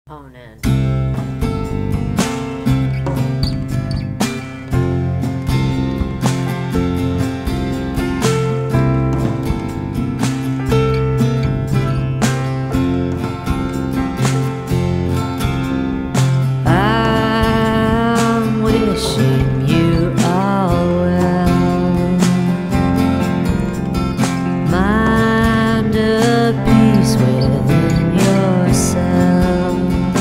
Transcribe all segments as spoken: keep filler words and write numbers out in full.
Conan. I'm wishing you all well. Mind a peace within yourself.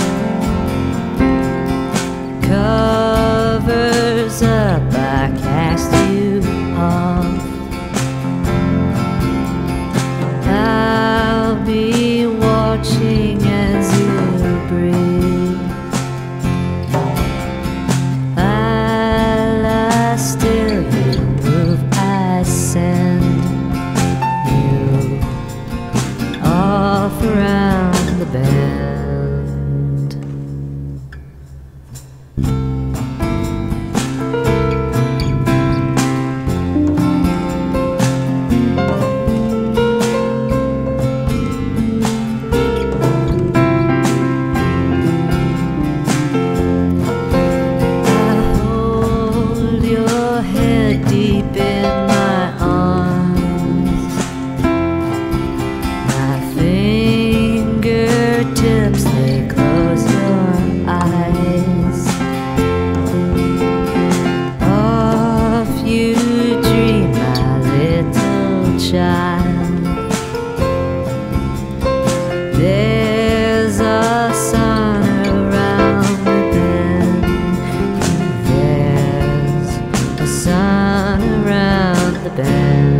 Covers up, I cast you off. I'll be watching as you breathe. I still you move, I send you off around the bend. Deep in my arms, my fingertips, they close your eyes. Of you dream, my little child. There's a sun around the bend. There's a sun around the bend.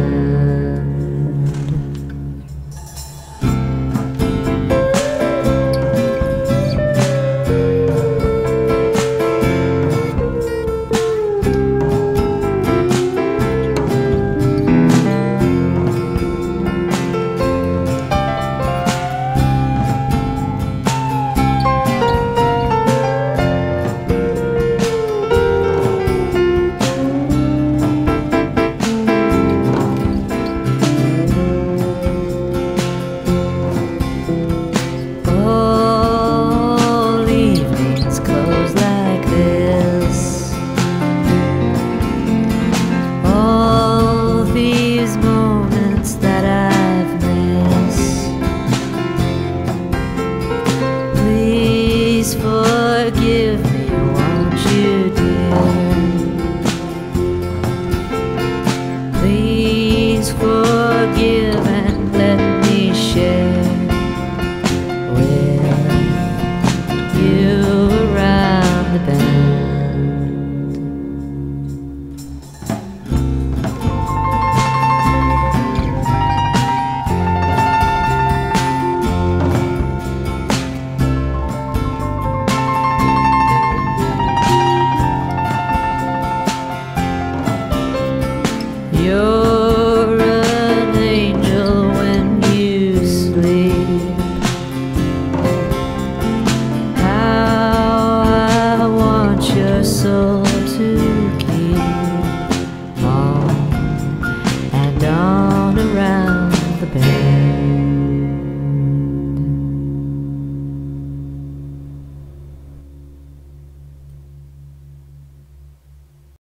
Forgive